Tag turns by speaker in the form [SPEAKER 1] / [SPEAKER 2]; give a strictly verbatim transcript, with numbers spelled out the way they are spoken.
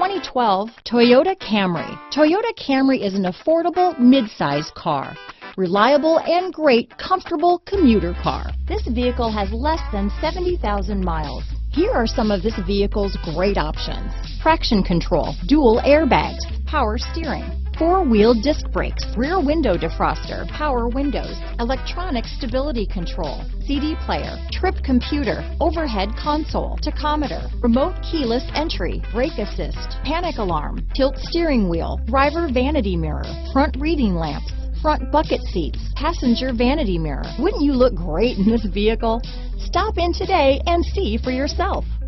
[SPEAKER 1] twenty twelve Toyota Camry. Toyota Camry is an affordable mid-size car. Reliable and great comfortable commuter car. This vehicle has less than seventy thousand miles. Here are some of this vehicle's great options. Traction control, dual airbags, power steering, four-wheel disc brakes, rear window defroster, power windows, electronic stability control, C D player, trip computer, overhead console, tachometer, remote keyless entry, brake assist, panic alarm, tilt steering wheel, driver vanity mirror, front reading lamps, front bucket seats, passenger vanity mirror. Wouldn't you look great in this vehicle? Stop in today and see for yourself.